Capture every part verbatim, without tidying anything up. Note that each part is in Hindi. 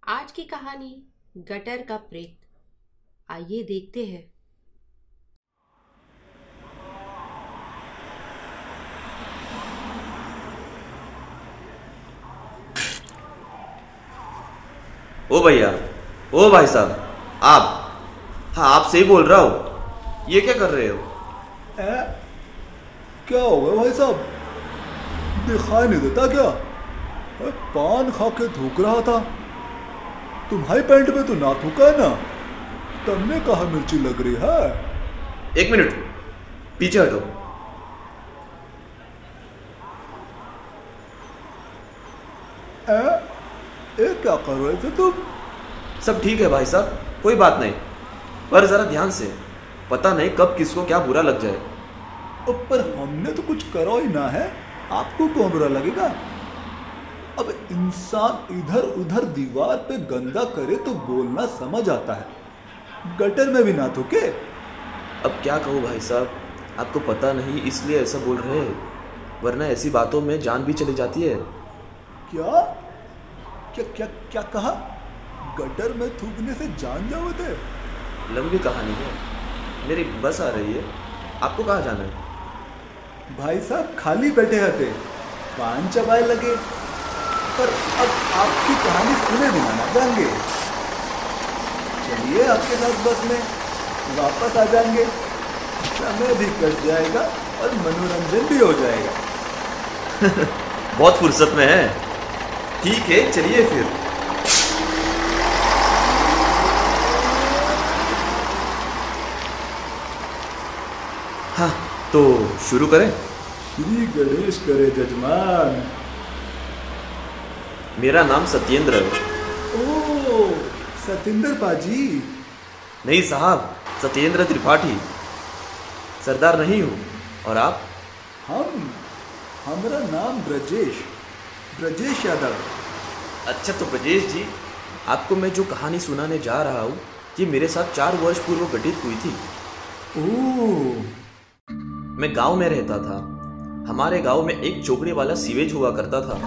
आज की कहानी गटर का प्रेत। आइए देखते हैं। ओ भैया, ओ भाई साहब, आप। हाँ, आपसे ही बोल रहा हूँ। ये क्या कर रहे हो? ए? क्या हो गया भाई साहब? दिखाई नहीं देता क्या? ए, पान खा के थूक रहा था। तुम्हारी पैंट में तो ना थूका है ना? तुमने कहा मिर्ची लग रही है? एक मिनट, पीछे हटो। ए? ए, क्या कर रहे थे तुम? सब ठीक है भाई साहब, कोई बात नहीं, पर जरा ध्यान से, पता नहीं कब किसको क्या बुरा लग जाए। पर हमने तो कुछ करो ही ना है, आपको कौन बुरा लगेगा? अब इंसान इधर उधर दीवार पे गंदा करे तो बोलना समझ आता है, गटर में भी ना थूके। अब क्या कहूँ भाई साहब, आपको पता नहीं इसलिए ऐसा बोल रहे हैं, वरना ऐसी बातों में जान भी चली जाती है। क्या क्या क्या क्या कहा? गटर में थूकने से जान जाओगे? लंबी कहानी है, मेरी बस आ रही है। आपको कहाँ जाना है? भाई साहब खाली बैठे हते, पान चबाए लगे, पर अब आपकी कहानी सुने बिना ना जाएंगे। चलिए आपके साथ बस में वापस आ जाएंगे, समय भी कट जाएगा और मनोरंजन भी हो जाएगा। बहुत फुर्सत में है। ठीक है, चलिए फिर। हाँ, तो शुरू करें? श्री गणेश करे जजमान। मेरा नाम सत्येंद्र है। ओह, सत्येंद्र पाजी। नहीं साहब, सत्येंद्र त्रिपाठी। सरदार नहीं हूँ। और आप? हम हमारा नाम ब्रजेश ब्रजेश यादव। अच्छा, तो ब्रजेश जी, आपको मैं जो कहानी सुनाने जा रहा हूँ, ये मेरे साथ चार वर्ष पूर्व घटित हुई थी। ओह। मैं गांव में रहता था। हमारे गांव में एक चोपड़ी वाला सीवेज हुआ करता था।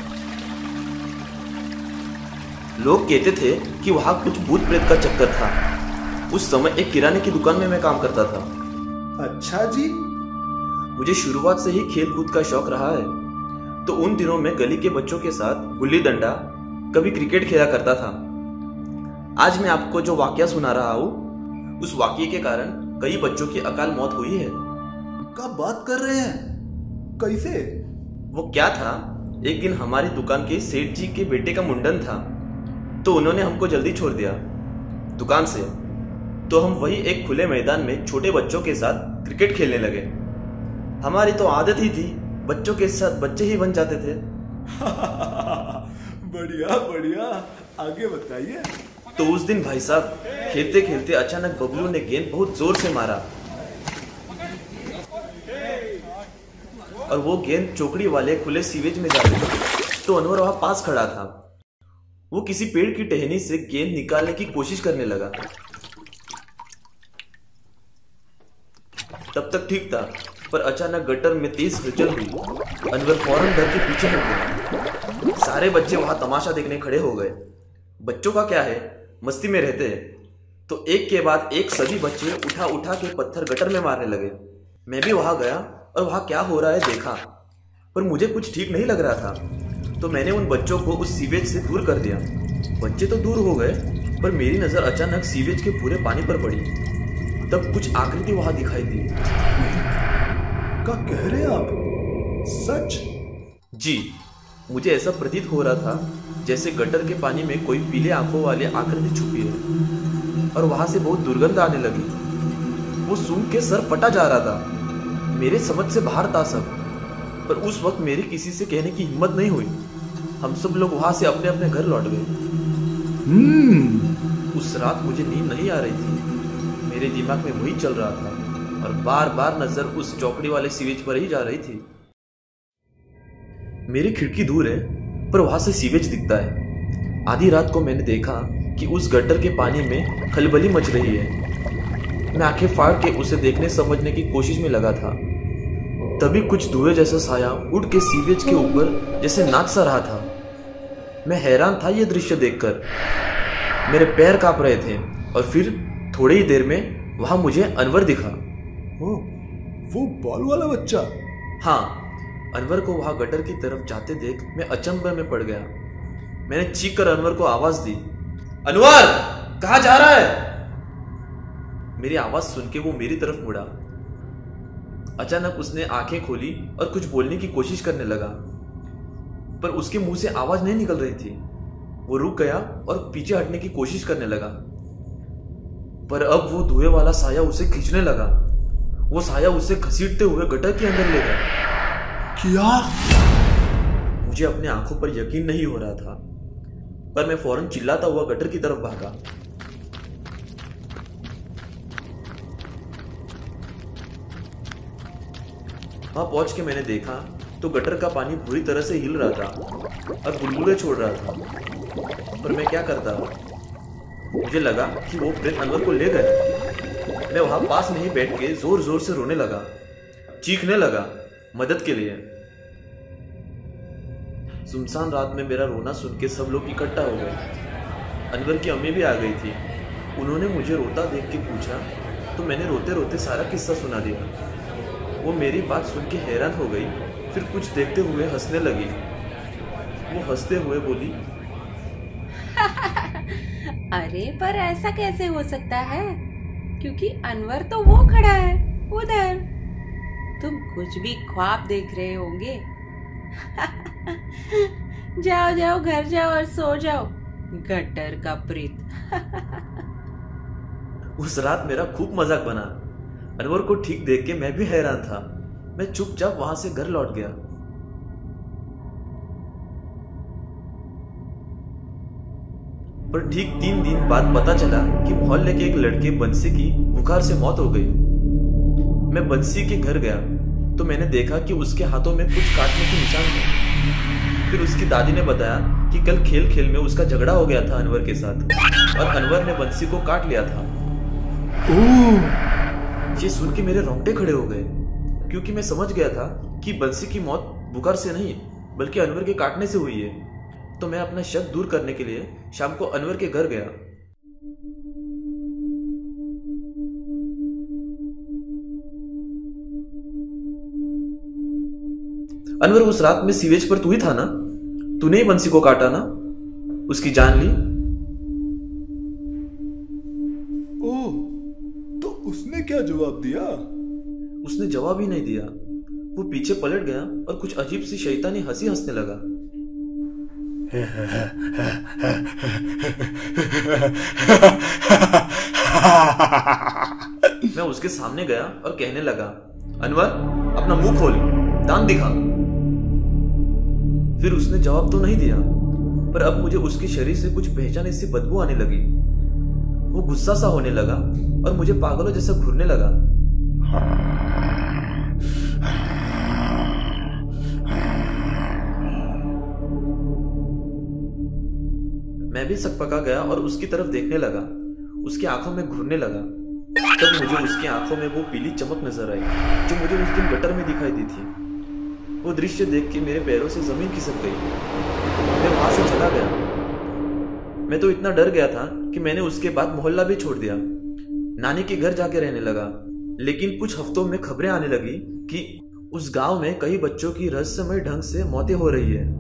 लोग कहते थे कि वहां कुछ भूत प्रेत का चक्कर था। उस समय एक किराने की दुकान में मैं काम करता था। अच्छा जी। मुझे शुरुआत से ही खेल कूद का शौक रहा है, तो उन दिनों में गली के बच्चों के साथ गुल्ली डंडा, कभी क्रिकेट खेला करता था। आज मैं आपको जो वाकया सुना रहा हूँ, उस वाकये के कारण कई बच्चों की अकाल मौत हुई है। क्या बात कर रहे हैं? कैसे? वो क्या था, एक दिन हमारी दुकान के सेठ जी के बेटे का मुंडन था, तो उन्होंने हमको जल्दी छोड़ दिया दुकान से। तो हम वही एक खुले मैदान में छोटे बच्चों के साथ क्रिकेट खेलने लगे। हमारी तो आदत ही थी, बच्चों के साथ बच्चे ही बन जाते थे। बढ़िया बढ़िया, आगे बताइए। तो उस दिन भाई साहब, खेलते खेलते अचानक बबलू ने गेंद बहुत जोर से मारा और वो गेंद चौकड़ी वाले खुले सीवेज में जा रही। तो अनवर वहां पास खड़ा था। वो किसी पेड़ की टहनी से गेंद निकालने की कोशिश करने लगा। तब तक ठीक था, पर अचानक गटर में तेज हलचल हुई। अनवर फौरन डर के पीछे हट गया। सारे बच्चे वहां तमाशा देखने खड़े हो गए। बच्चों का क्या है, मस्ती में रहते हैं। तो एक के बाद एक सभी बच्चे उठा उठा के पत्थर गटर में मारने लगे। मैं भी वहां गया और वहां क्या हो रहा है देखा, पर मुझे कुछ ठीक नहीं लग रहा था। तो मैंने उन बच्चों को उस सीवेज से दूर कर दिया। बच्चे तो दूर हो गए, पर मेरी नजर अचानक सीवेज के पूरे पानी पर पड़ी। तब कुछ आकृति वहां दिखाई दी। क्या कह रहे हैं आप? सच? जी, मुझे ऐसा प्रतीत हो रहा था जैसे गटर के पानी में कोई पीले आंखों वाली आकृति छुपी है, और वहां से बहुत दुर्गंध आने लगी। वो सूंघ के सर फटा जा रहा था। मेरे समझ से बाहर था सब, पर उस वक्त मेरी किसी से कहने की हिम्मत नहीं हुई। हम सब लोग वहां से अपने अपने घर लौट गए। हम्म। उस रात मुझे नींद नहीं आ रही थी। मेरे दिमाग में वही चल रहा था और बार बार नजर उस चौकड़ी वाले सीवेज पर ही जा रही थी। मेरी खिड़की दूर है, पर वहां से सीवेज दिखता है। आधी रात को मैंने देखा कि उस गटर के पानी में खलबली मच रही है। मैं आंखें फाड़ के उसे देखने समझने की कोशिश में लगा था। तभी कुछ धुएं जैसा साया उड़ के सीवेज के ऊपर जैसे नाच सा रहा था। मैं हैरान था ये दृश्य देखकर। मेरे पैर कांप रहे थे और फिर थोड़ी ही देर में वहां मुझे अनवर दिखा। ओ, वो बाल वाला बच्चा? हाँ, अनवर को वहां गटर की तरफ जाते देख मैं अचंभे में पड़ गया। मैंने चीख कर अनवर को आवाज दी, अनवर कहाँ जा रहा है? मेरी आवाज सुन के वो मेरी तरफ मुड़ा। अचानक उसने आंखें खोली और कुछ बोलने की कोशिश करने लगा, पर उसके मुंह से आवाज नहीं निकल रही थी। वो रुक गया और पीछे हटने की कोशिश करने लगा, पर अब वो धुएं वाला साया उसे खींचने लगा। वो साया उसे घसीटते हुए गटर के अंदर ले गया। क्या? मुझे अपने आंखों पर यकीन नहीं हो रहा था, पर मैं फौरन चिल्लाता हुआ गटर की तरफ भागा। वहां पहुंच के मैंने देखा तो गटर का पानी बुरी तरह से हिल रहा था और बुलबुले छोड़ रहा था, पर मैं क्या करता? मुझे लगा कि वो प्रेत अनवर को ले गया। मैं वहां पास में ही बैठ के जोर जोर से रोने लगा, चीखने लगा मदद के लिए। सुनसान रात में मेरा रोना सुन के सब लोग इकट्ठा हो गए। अनवर की अम्मी भी आ गई थी। उन्होंने मुझे रोता देख के पूछा तो मैंने रोते रोते सारा किस्सा सुना दिया। वो मेरी बात सुन के हैरान हो गई, फिर कुछ देखते हुए हंसने लगी। वो हंसते हुए बोली, अरे पर ऐसा कैसे हो सकता है, क्योंकि अनवर तो वो खड़ा है उधर। तुम कुछ भी ख्वाब देख रहे होंगे। जाओ जाओ घर जाओ और सो जाओ, गटर का प्रेत। उस रात मेरा खूब मजाक बना। अनवर को ठीक देख के मैं भी हैरान था। मैं चुपचाप वहां से घर लौट गया। पर ठीक तीन दिन बाद पता चला कि मोहल्ले के एक लड़के बंसी की बुखार से मौत हो गई। मैं बंसी के घर गया तो मैंने देखा कि उसके हाथों में कुछ काटने के निशान थे। फिर उसकी दादी ने बताया कि कल खेल खेल में उसका झगड़ा हो गया था अनवर के साथ और अनवर ने बंसी को काट लिया था। ओह! ये सुन के मेरे रोंगटे खड़े हो गए, क्योंकि मैं समझ गया था कि बंसी की मौत बुखार से नहीं बल्कि अनवर के काटने से हुई है। तो मैं अपना शक दूर करने के लिए शाम को अनवर के घर गया। अनवर, उस रात में सीवेज पर तू ही था ना? तूने ही बंसी को काटा ना? उसकी जान ली? ओह, तो उसने क्या जवाब दिया? उसने जवाब ही नहीं दिया। वो पीछे पलट गया और कुछ अजीब सी शैतानी हंसी हंसने लगा। मैं उसके सामने गया और कहने लगा, अनवर अपना मुंह खोल, दांत दिखा। फिर उसने जवाब तो नहीं दिया, पर अब मुझे उसके शरीर से कुछ पहचाने सी बदबू आने लगी। वो गुस्सा सा होने लगा और मुझे पागलों जैसा घूरने लगा। मैं भी सकपका गया और उसकी तरफ देखने लगा। उसकी आंखों में घूरने लगा। तब मुझे उसकी आंखों में वो पीली चमक नजर आई जो मुझे उस दिन गटर में दिखाई दी थी। वो दृश्य देख के मेरे पैरों से जमीन खिसक गई। मैं वहां से चला गया। मैं तो इतना डर गया था कि मैंने उसके बाद मोहल्ला भी छोड़ दिया। नानी के घर जाके रहने लगा। लेकिन कुछ हफ्तों में खबरें आने लगी कि उस गांव में कई बच्चों की रहस्यमय ढंग से मौतें हो रही है।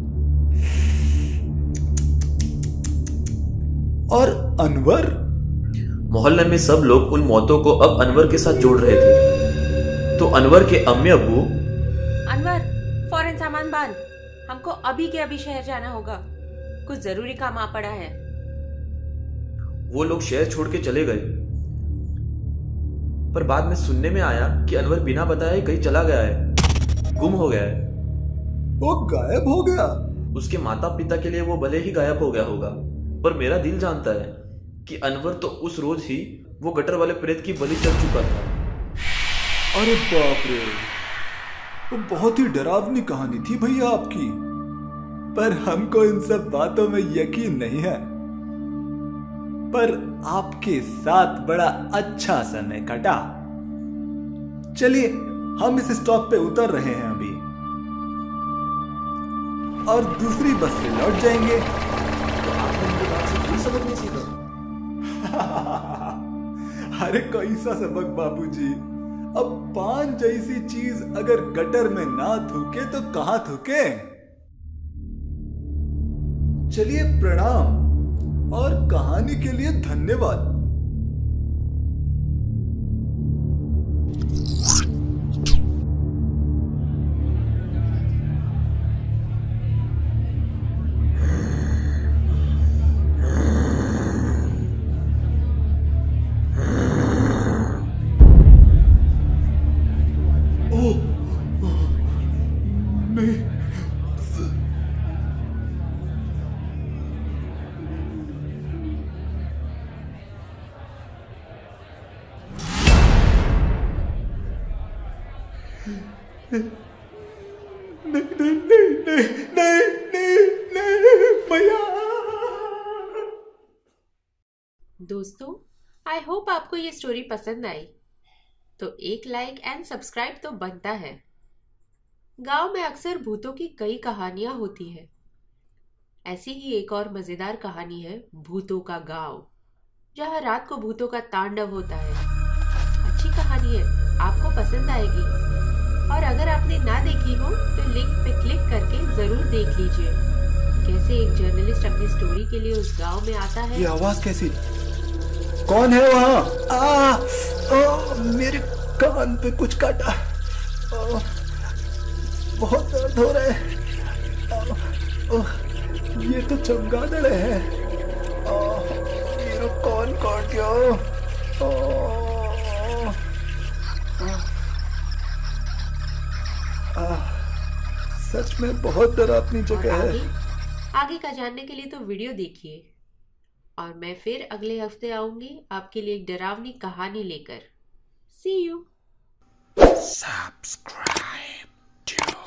और अनवर? मोहल्ले में सब लोग उन मौतों को अब अनवर के साथ जोड़ रहे थे। तो अनवर के अम्मी अब्बू, अनवर फौरन सामान बांध, हमको अभी के अभी शहर जाना होगा, कुछ जरूरी काम आ पड़ा है। वो लोग शहर छोड़ के चले गए। पर बाद में सुनने में आया कि अनवर बिना बताए कहीं चला गया है, गुम हो गया है। वो गायब हो गया? उसके माता पिता के लिए वो भले ही गायब हो गया होगा, पर मेरा दिल जानता है कि अनवर तो उस रोज ही वो गटर वाले प्रेत की बलि चढ़ चुका था। अरे बाप रे, वो बहुत ही डरावनी कहानी थी भैया आपकी। पर हमको इन सब बातों में यकीन नहीं है। पर आपके साथ बड़ा अच्छा समय कटा। चलिए हम इस स्टॉप पे उतर रहे हैं अभी और दूसरी बस से लौट जाएंगे। तो आपने उनके बात से कोई सबक नहीं सीखा? अरे कैसा सबक बाबूजी। अब पान जैसी चीज अगर गटर में ना थूके तो कहां थूके। चलिए प्रणाम और कहानी के लिए धन्यवाद। नहीं नहीं नहीं नहीं नहीं नहीं नहीं भैया। दोस्तों, आई होप आपको ये स्टोरी पसंद आई। तो एक लाइक एंड सब्सक्राइब तो बनता है। गांव में अक्सर भूतों की कई कहानियां होती है। ऐसी ही एक और मजेदार कहानी है भूतों का गांव, जहां रात को भूतों का तांडव होता है। अच्छी कहानी है, आपको पसंद आएगी। और अगर आपने ना देखी हो तो लिंक पे क्लिक करके जरूर देख लीजिए कैसे एक जर्नलिस्ट अपनी स्टोरी के लिए उस गांव में आता है। ये आवाज कैसी? कौन है वहाँ? आ, ओ, मेरे कान पे कुछ काटा। ओ, बहुत दर्द हो रहा है। ओ, ओ, ये तो चमगादड़ है। ओ, मेरा कान काट गया। ओ, आ, सच में बहुत डरावनी जगह है। आगे, आगे का जानने के लिए तो वीडियो देखिए। और मैं फिर अगले हफ्ते आऊंगी आपके लिए एक डरावनी कहानी लेकर। सी यू। Subscribe to